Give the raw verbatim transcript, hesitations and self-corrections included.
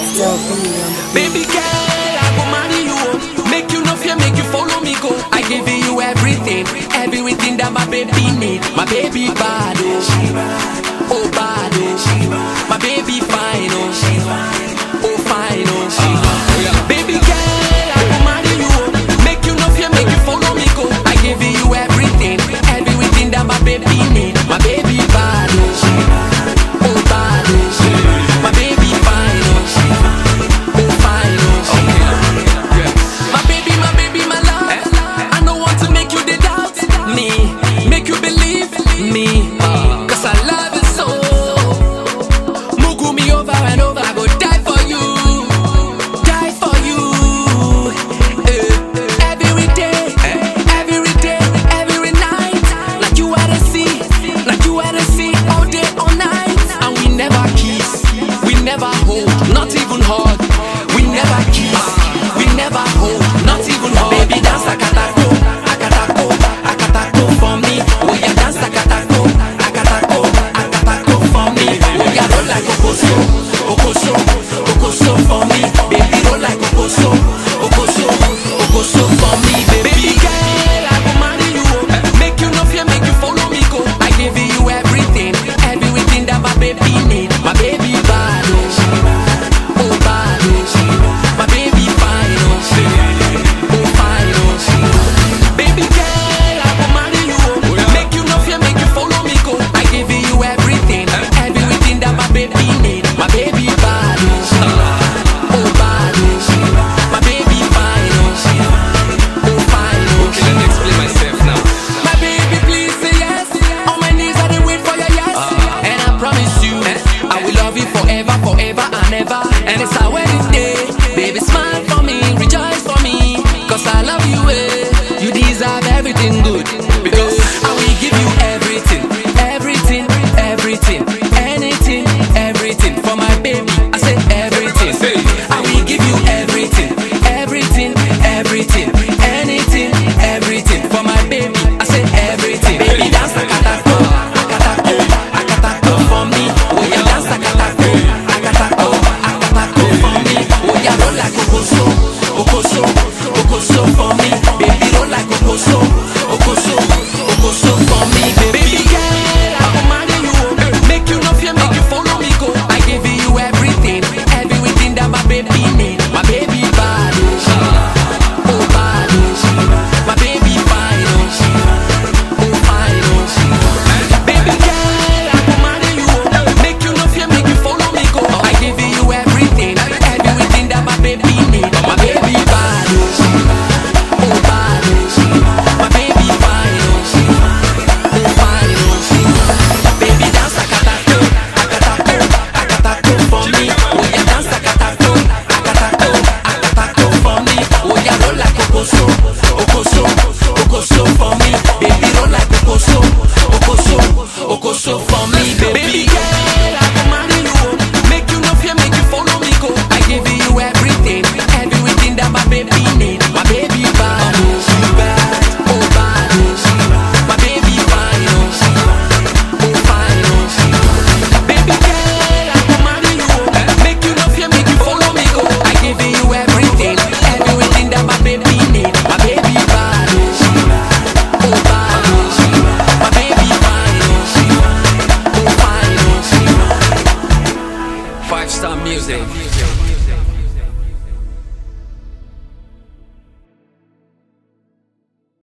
Still be on the Baby girl, I go marry you. Make you no fear, make you follow me go. I give you everything, everything that my baby need. My baby bad, oh, oh bad, oh. My baby fine, oh, oh fine, oh. Baby girl, I go marry you. Make you no fear, make you follow me go. I give you everything, everything that my baby need. My baby bad, oh, oh bad, oh. My baby fine, oh. Me, cause I love it so. Mugu me over and over, I go die for you, die for you. eh. Every day, every day, every night. Like you at the sea, like you at the sea, all day, all night. And we never kiss, we never hold, not even hug. We never kiss, we never hold, not even hug. Baby, dance like a taco, akatako, akatako for me. Oh yeah, dance like a like Okoso, Okoso, Okoso for me. Baby, roll like Okoso, Okoso, Okoso for me. Baby girl, I go marry you. Make you no fear, make you follow me go. I give you everything, everything that my baby need. My baby bad, oh, oh bad, oh. My baby fine, oh, oh fine, oh. Baby girl, I go marry you. Make you no fear, make you follow me go. I give you everything, everything that my baby need. My baby bad, oh, oh bad, oh. My baby fine, oh, oh fine, oh. Okay, let me explain myself now. My baby, please say yes. On my knees I dey wait for your yes. uh, And I promise you, I will love you forever, forever and ever. And it's our wedding day. Baby, smile for me, rejoice for me, cause I love you, eh. You deserve everything good, because I will give you everything, everything, everything, anything, everything for my baby. I said everything. I will give you everything, everything, everything, anything, everything for my baby. I said everything. Baby, dance like akatako, akatako, akatako for me. Oh yeah, dance like akatako, akatako, akatako for me. Oh yeah, roll like Okoso, Okoso, Okoso for me. Baby, roll like Okoso, Okoso, Okoso for me. Baby girl, I go marry you. Make you no fear, make you follow me go. I give you everything, everything that my baby need. My baby bad, oh, oh bad, oh. My baby fine, oh, oh fine, oh. Baby girl, I go marry you. Make you no fear, make you follow me go. I give you everything, everything that my baby need. My baby bad, oh, bad, oh. My baby fine, oh, oh fine, oh. Baby dance like akatako, akatako, akatako for me. Oh yeah, dance like akatako, akatako, akatako for me. Oh yeah, roll like Okoso, Okoso, Okoso for me. Baby, roll like Okoso, Okoso, Okoso for me. Baby girl, I go marry you. Make you no fear, make you follow me go. I give you everything, everything that my baby need. My baby bad, oh bad, oh bad, oh. My baby fine, oh, oh fine, oh. Baby girl, I go marry you. Make you no fear, make you follow me go. I give you everything, everything that my baby need. My baby bad, oh bad, oh. My baby fine, oh, oh fine, oh. Five Star Music.